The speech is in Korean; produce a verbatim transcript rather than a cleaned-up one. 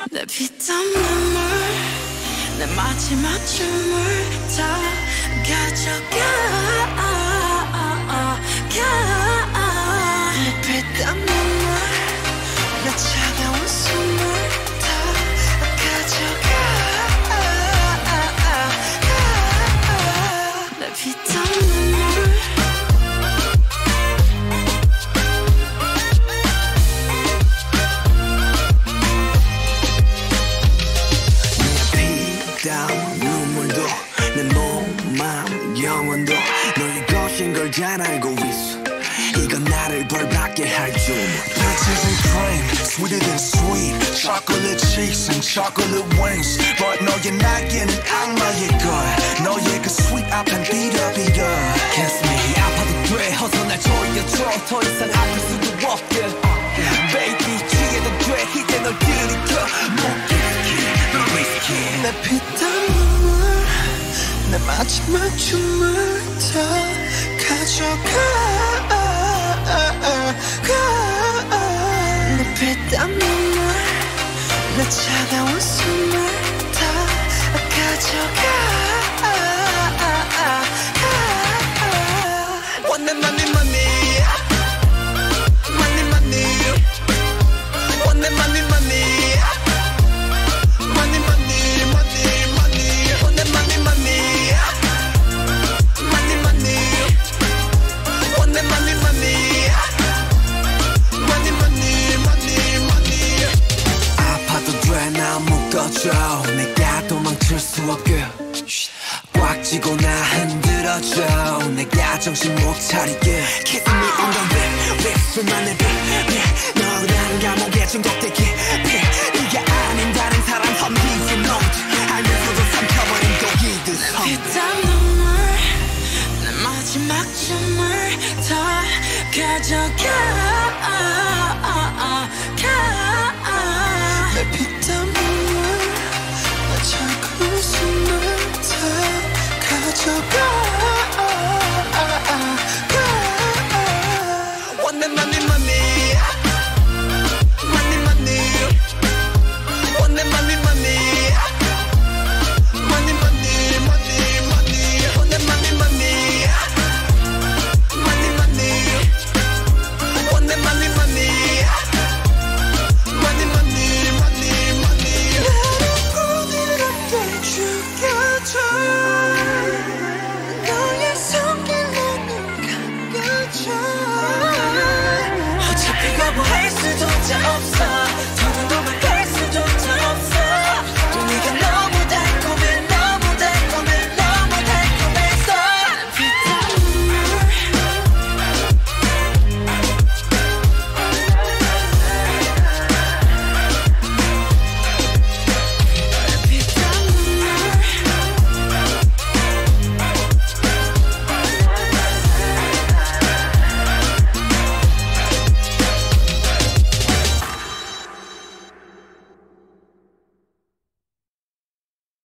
내 피땀 눈물 내 마지막 춤을 다 가져가 내 피땀 눈물 내 차가운 숨을 다 가져가 내 피땀 눈물 눈물도 내 몸, 마음, 영혼도 너의 것인 걸 잘 알고 있어. 이건 나를 벌받게 할 줄. Bitches and cream, sweeter than sweet. Chocolate cheeks and chocolate wings. But 너의 날개는 악마의 걸. 너의 그 sweet 앞엔 비려비려. Kiss me 아파도 돼 어서 날 조여줘. 더 이상 아플 수도 없게 Baby 취해도 돼 이제 널 들이켜. 못 risky, 널 risky. 내 피땀 눈물 내 마지막 춤을 다 가져가 내 피땀 눈물 내 차가운 숨을 다 가져가 원내 money money money money 원내 money money money money money money 원내 money money money money 원내 money money money money money money 아파도 돼 나 묶어줘. 내가 도망칠 수 없게 꽉 쥐고 나 흔들어줘. 내가 정신 못 차리게 Kiss me on the lip, 립술만 내 빛 너라는 감옥에 중독되기 네가 아닌 다른 사람 섬기지 넌 알면서도 삼켜버린 독이듯 피땀 눈물 내 마지막 춤을 다 가져가 내 피땀 눈물 내 차가운 숨을 다 가져가 원내 money money money money 원내 money money money money money money 원내 money money money money 원내 money money money money money money 나를 부드럽게 죽여줘 너의 손길로는 감겨줘 어차피 거부할 수조차 없어